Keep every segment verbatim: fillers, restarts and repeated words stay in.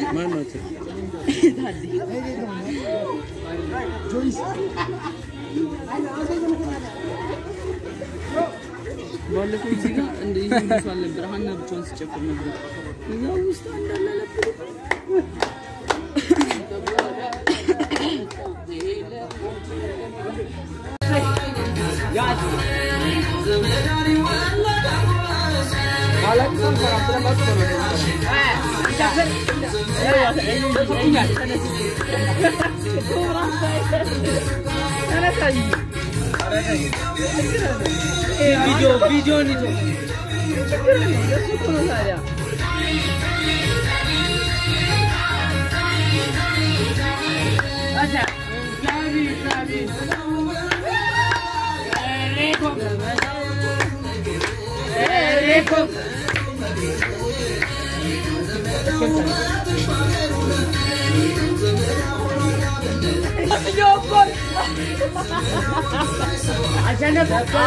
ማን ነው ታዲ ጆይስ ባለፈው እዚህ ጋር እንደዚህ ይመስላል ነበር ሀና ብቻውን ሲጨፍር ነበር እዛው ውስጥ እንዳላለበት ያዝ ዘመዳሪ ወላ አላክሰን ሰላም ሰላም ነው ይጨፍር ተነሳይ ቪዲዮ ቪዲዮ ኒቶ እሱ እኮ ነው ታዲያ አቻ ጋቢ ጋቢ ሬኮ ሬኮ Yo boy. Aşağıda.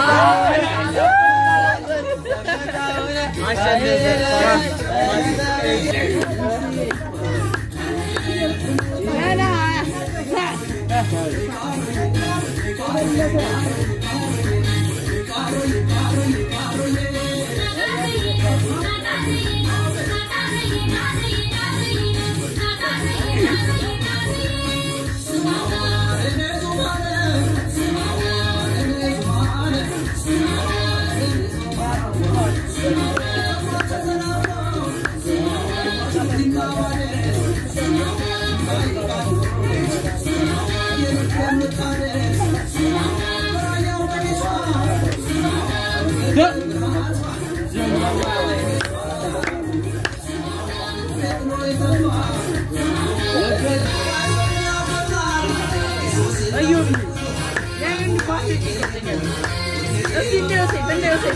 Ayun. Yan yung bakit ito. Kasi nyo say, nyo say.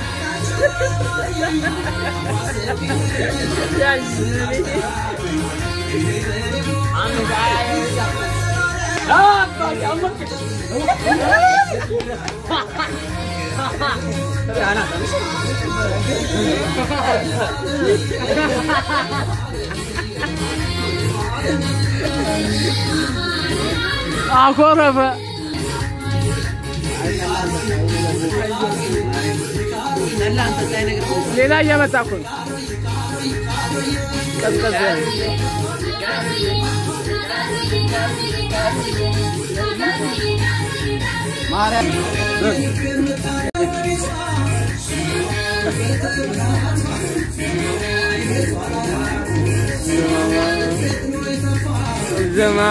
Yan. Ang gaya. Ah, pag-amak. Sana. Agora vai. Lela ya mata kun. Kas kas ya. Mara. Zama.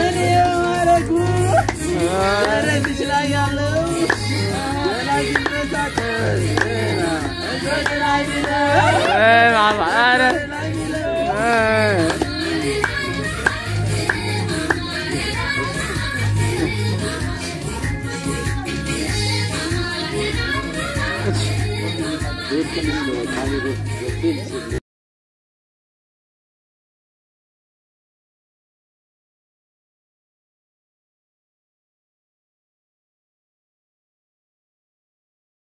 Ada di selaya lu. Lagi besar. Eh, mama ada. Eh. Good